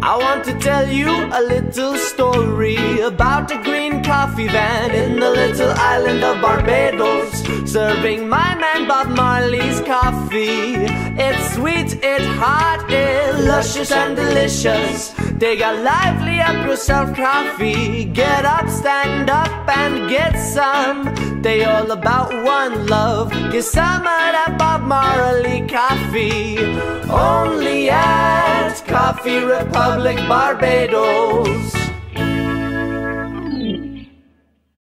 I want to tell you a little story about a green coffee van in the little island of Barbados, serving my man Bob Marley's coffee. It's sweet, it's hot, it's luscious and delicious. Take a lively up yourself coffee. Get up, stand up and get some. They all about one love. Get some of that Bob Marley coffee. Only at Coffee Republic Barbados.